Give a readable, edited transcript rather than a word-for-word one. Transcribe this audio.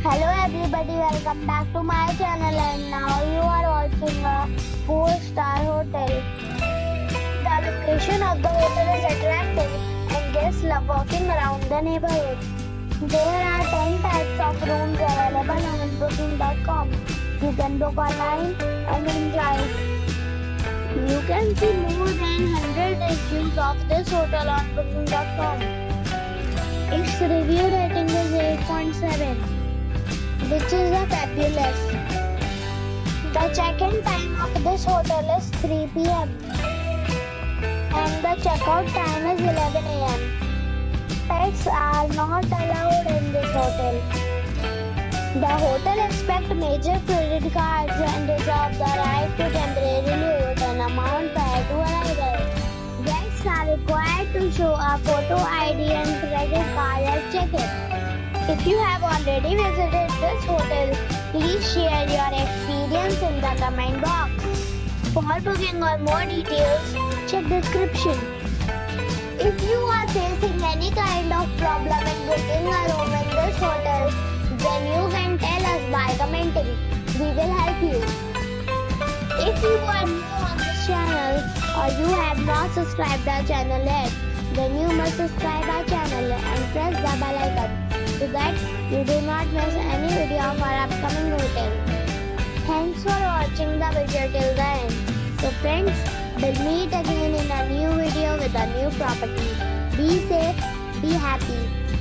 Hello everybody, welcome back to my channel and now you are watching a 4-star hotel. The location of the hotel is attractive and guests love walking around the neighborhood. There are 10 types of rooms available on booking.com. You can book online and enjoy it. You can see more than 100 reviews of this hotel on booking.com. Its review rating is 8.7. which is a fabulous. The check-in time of this hotel is 3 p.m. and the check-out time is 11 a.m. Pets are not allowed in this hotel. The hotel accepts major credit cards and reserves the right to temporarily hold an amount prior to arrival. Guests are required to show a photo ID and credit card at check-in. If you have already visited this hotel, please share your experience in the comment box. For booking or more details, check description. If you are facing any kind of problem in booking a room in this hotel, then you can tell us by commenting. We will help you. If you are new on this channel or you have not subscribed our channel yet, then you must subscribe our channel and press the bell icon, so that you do not miss any video of our upcoming hotel. Thanks for watching the video till the end. So friends, we'll meet again in a new video with a new property. Be safe, be happy.